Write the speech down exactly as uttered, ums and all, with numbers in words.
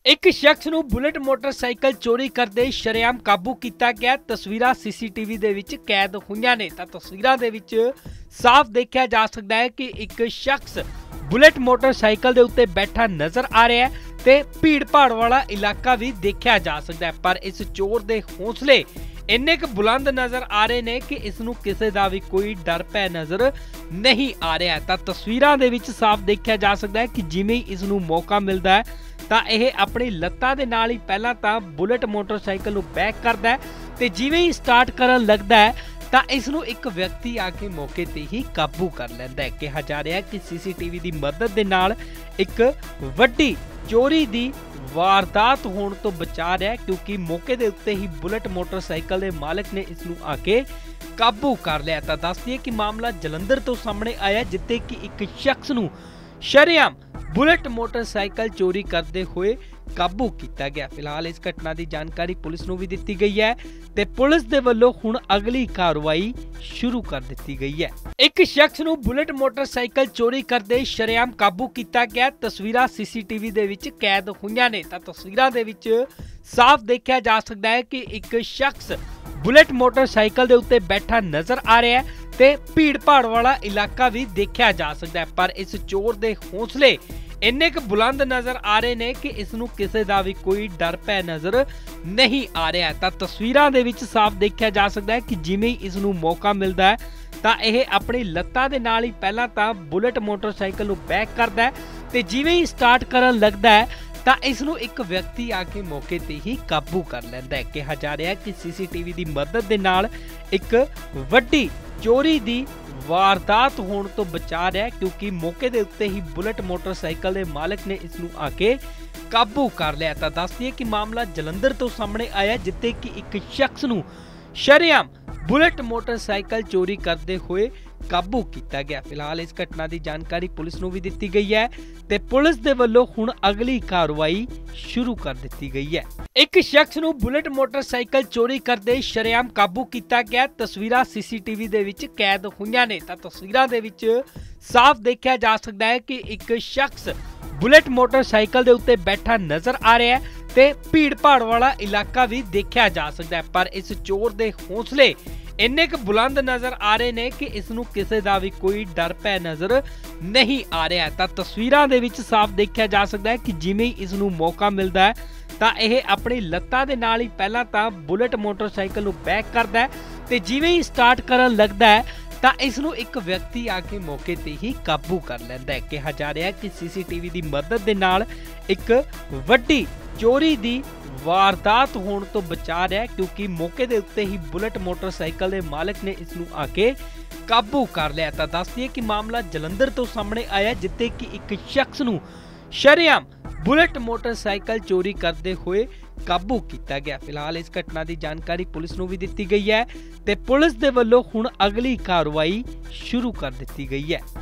एक शख्स ਨੂੰ बुलेट मोटरसाइकिल चोरी करते शरेआम काबू किया गया। तस्वीरां सीसीटीवी ਦੇ ਵਿੱਚ कैद ਹੋਈਆਂ ਨੇ ਤਾਂ ਤਸਵੀਰਾਂ ਦੇ ਵਿੱਚ ਸਾਫ਼ ਦੇਖਿਆ ਜਾ ਸਕਦਾ ਹੈ ਕਿ ਇੱਕ ਸ਼ਖਸ बुलेट मोटरसाइकिल ਦੇ ਉੱਤੇ ਬੈਠਾ ਨਜ਼ਰ ਆ ਰਿਹਾ ਹੈ ਤੇ ਭੀੜ ਭਾੜ ਵਾਲਾ ਇਲਾਕਾ ਵੀ ਦੇਖਿਆ ਜਾ ਸਕਦਾ ਹੈ। ਪਰ ਇਸ ਚੋਰ ਦੇ ਹੌਸਲੇ ਇੰਨੇ ਕੁ ਬੁਲੰਦ ਨਜ਼ਰ ਆ ਰਹੇ ਨੇ ਕਿ ਇਸ ਨੂੰ ਕਿਸੇ ਦਾ ਵੀ ਕੋਈ ਡਰ ਭੈ ਨਜ਼ਰ ਨਹੀਂ ਆ ਰਿਹਾ। ਤਾਂ ਤਸਵੀਰਾਂ ਦੇ ਵਿੱਚ ਸਾਫ਼ ਦੇਖਿਆ ਜਾ ਸਕਦਾ ਹੈ ਕਿ ਜਿਵੇਂ ਹੀ ਇਸ ਨੂੰ ਮੌਕਾ ਮਿਲਦਾ ਹੈ ਤਾਂ ਇਹ ਆਪਣੀ ਲੱਤਾਂ ਦੇ ਨਾਲ ਹੀ ਪਹਿਲਾਂ ਤਾਂ ਬੁਲਟ ਮੋਟਰਸਾਈਕਲ ਨੂੰ ਬੈਕ ਕਰਦਾ ਹੈ ਤੇ ਜਿਵੇਂ ਹੀ ਸਟਾਰਟ ਕਰਨ ਲੱਗਦਾ ਹੈ ਤਾਂ ਇਸ ਨੂੰ ਇੱਕ ਵਿਅਕਤੀ ਆ ਕੇ ਮੌਕੇ ਤੇ ਹੀ ਕਾਬੂ ਕਰ ਲੈਂਦਾ ਹੈ। ਕਿਹਾ ਜਾ ਰਿਹਾ ਹੈ ਕਿ ਸੀਸੀਟੀਵੀ ਦੀ ਮਦਦ ਦੇ ਨਾਲ ਇੱਕ ਵੱਡੀ ਚੋਰੀ ਦੀ ਵਾਰਦਾਤ ਹੋਣ ਤੋਂ ਬਚਾ ਰਿਹਾ ਕਿਉਂਕਿ ਮੌਕੇ ਦੇ ਉੱਤੇ ਹੀ ਬੁਲਟ ਮੋਟਰਸਾਈਕਲ ਦੇ ਮਾਲਕ ਨੇ ਇਸ ਨੂੰ ਆ ਕੇ ਕਾਬੂ ਕਰ ਲਿਆ। ਤਾਂ ਦੱਸ ਦਈਏ ਕਿ ਮਾਮਲਾ ਜਲੰਧਰ ਤੋਂ ਸਾਹਮਣੇ ਆਇਆ ਜਿੱਥੇ ਕਿ ਇੱਕ ਸ਼ਖਸ ਨੂੰ ਸ਼ਰੇਆਮ बुलेट मोटरसाइकिल चोरी करते हुए काबू किया गया। फिलहाल इस घटना की जानकारी पुलिस को भी दी गई है ते पुलिस दे वल्लों हुण अगली कार्रवाई शुरू कर दी गई है। एक शख्स ਨੂੰ बुलेट मोटरसाइकिल चोरी करते शरेआम काबू किया गया। तस्वीरां सीसीटीवी ਦੇ ਵਿੱਚ कैद ਹੋਈਆਂ ਨੇ ਤਾਂ ਤਸਵੀਰਾਂ ਦੇ ਵਿੱਚ ਸਾਫ਼ ਦੇਖਿਆ ਜਾ ਸਕਦਾ ਹੈ ਕਿ ਇੱਕ ਸ਼ਖਸ बुलेट मोटरसाइकिल ਦੇ ਉੱਤੇ ਬੈਠਾ ਨਜ਼ਰ ਆ ਰਿਹਾ ਹੈ ਤੇ ਭੀੜ ਭਾੜ ਵਾਲਾ ਇਲਾਕਾ ਵੀ ਦੇਖਿਆ ਜਾ ਸਕਦਾ ਹੈ। ਪਰ ਇਸ ਚੋਰ ਦੇ ਹੌਸਲੇ ਇੰਨੇ ਕੁ ਬੁਲੰਦ ਨਜ਼ਰ ਆ ਰਹੇ ਨੇ ਕਿ ਇਸ ਨੂੰ ਕਿਸੇ ਦਾ ਵੀ ਕੋਈ ਡਰ ਭੈ ਨਜ਼ਰ ਨਹੀਂ ਆ ਰਿਹਾ। ਤਾਂ ਤਸਵੀਰਾਂ ਦੇ ਵਿੱਚ ਸਾਫ਼ ਦੇਖਿਆ ਜਾ ਸਕਦਾ ਹੈ ਕਿ ਜਿਵੇਂ ਹੀ ਇਸ ਨੂੰ ਮੌਕਾ ਮਿਲਦਾ ਹੈ ਤਾਂ ਇਹ ਆਪਣੀ ਲੱਤਾਂ ਦੇ ਨਾਲ ਹੀ ਪਹਿਲਾਂ ਤਾਂ ਬੁਲਟ ਮੋਟਰਸਾਈਕਲ ਨੂੰ ਬੈਕ ਕਰਦਾ ਹੈ ਤੇ ਜਿਵੇਂ ਹੀ ਸਟਾਰਟ ਕਰਨ ਲੱਗਦਾ ਹੈ ਤਾਂ ਇਸ ਨੂੰ ਇੱਕ ਵਿਅਕਤੀ ਆ ਕੇ ਮੌਕੇ ਤੇ ਹੀ ਕਾਬੂ ਕਰ ਲੈਂਦਾ ਹੈ। ਕਿਹਾ ਜਾ ਰਿਹਾ ਹੈ ਕਿ ਸੀਸੀਟੀਵੀ ਦੀ ਮਦਦ ਦੇ ਨਾਲ ਇੱਕ ਵੱਡੀ ਚੋਰੀ ਦੀ ਵਾਰਦਾਤ ਹੋਣ ਤੋਂ ਬਚਾ ਰਿਹਾ ਕਿਉਂਕਿ ਮੌਕੇ ਦੇ ਉੱਤੇ ਹੀ ਬੁਲਟ ਮੋਟਰਸਾਈਕਲ ਦੇ ਮਾਲਕ ਨੇ ਇਸ ਨੂੰ ਆ ਕੇ ਕਾਬੂ ਕਰ ਲਿਆ। ਤਾਂ ਦੱਸ ਦਈਏ ਕਿ ਮਾਮਲਾ ਜਲੰਧਰ ਤੋਂ ਸਾਹਮਣੇ ਆਇਆ ਜਿੱਥੇ ਕਿ ਇੱਕ ਸ਼ਖਸ ਨੂੰ ਸ਼ਰੇਆਮ बुलेट मोटरसाइकिल चोरी करते हुए काबू किया गया। फिलहाल इस घटना की जानकारी पुलिस को भी दी गई है ते पुलिस दे वल्लों हुण अगली कार्रवाई शुरू कर दी गई है। एक शख्स ਨੂੰ बुलेट मोटरसाइकिल चोरी करते शरेआम काबू किया गया। तस्वीरां सीसीटीवी ਦੇ ਵਿੱਚ कैद ਹੋਈਆਂ ਨੇ ਤਾਂ ਤਸਵੀਰਾਂ ਦੇ ਵਿੱਚ ਸਾਫ਼ ਦੇਖਿਆ ਜਾ ਸਕਦਾ ਹੈ ਕਿ ਇੱਕ ਸ਼ਖਸ बुलेट मोटरसाइकिल ਦੇ ਉੱਤੇ ਬੈਠਾ ਨਜ਼ਰ ਆ ਰਿਹਾ ਹੈ ਤੇ ਭੀੜ ਭਾੜ ਵਾਲਾ ਇਲਾਕਾ ਵੀ ਦੇਖਿਆ ਜਾ ਸਕਦਾ ਹੈ। ਪਰ ਇਸ ਚੋਰ ਦੇ ਹੌਸਲੇ ਇੰਨੇ ਕੁ ਬੁਲੰਦ ਨਜ਼ਰ ਆ ਰਹੇ ਨੇ ਕਿ ਇਸ ਨੂੰ ਕਿਸੇ ਦਾ ਵੀ ਕੋਈ ਡਰ ਭੈ ਨਜ਼ਰ ਨਹੀਂ ਆ ਰਿਹਾ। ਤਾਂ ਤਸਵੀਰਾਂ ਦੇ ਵਿੱਚ ਸਾਫ਼ ਦੇਖਿਆ ਜਾ ਸਕਦਾ ਹੈ ਕਿ ਜਿਵੇਂ ਹੀ ਇਸ ਨੂੰ ਮੌਕਾ ਮਿਲਦਾ ਹੈ ਤਾਂ ਇਹ ਆਪਣੀ ਲੱਤਾਂ ਦੇ ਨਾਲ ਹੀ ਪਹਿਲਾਂ ਤਾਂ ਬੁਲਟ ਮੋਟਰਸਾਈਕਲ ਨੂੰ ਬੈਕ ਕਰਦਾ ਹੈ ਤੇ ਜਿਵੇਂ ਹੀ ਸਟਾਰਟ ਕਰਨ ਲੱਗਦਾ ਹੈ ਤਾਂ ਇਸ ਨੂੰ ਇੱਕ ਵਿਅਕਤੀ ਆ ਕੇ ਮੌਕੇ ਤੇ ਹੀ ਕਾਬੂ ਕਰ ਲੈਂਦਾ ਹੈ। ਕਿਹਾ ਜਾ ਰਿਹਾ ਹੈ ਕਿ ਸੀਸੀਟੀਵੀ ਦੀ ਮਦਦ ਦੇ ਨਾਲ ਇੱਕ ਵੱਡੀ ਚੋਰੀ ਦੀ ਵਾਰਦਾਤ ਹੋਣ ਤੋਂ ਬਚਾ ਰਿਹਾ ਕਿਉਂਕਿ ਮੌਕੇ ਦੇ ਉੱਤੇ ਹੀ ਬੁਲਟ ਮੋਟਰਸਾਈਕਲ ਦੇ ਮਾਲਕ ਨੇ ਇਸ ਨੂੰ ਆ ਕੇ ਕਾਬੂ ਕਰ ਲਿਆ। ਤਾਂ ਦੱਸ ਦਈਏ ਕਿ ਮਾਮਲਾ ਜਲੰਧਰ ਤੋਂ ਸਾਹਮਣੇ ਆਇਆ ਜਿੱਥੇ ਕਿ ਇੱਕ ਸ਼ਖਸ ਨੂੰ ਸ਼ਰੇਆਮ बुलेट मोटरसाइकिल चोरी करते हुए काबू किया गया। फिलहाल इस घटना की जानकारी पुलिस को भी दी गई है ते पुलिस दे वल्लों हुण अगली कार्रवाई शुरू कर दी गई है।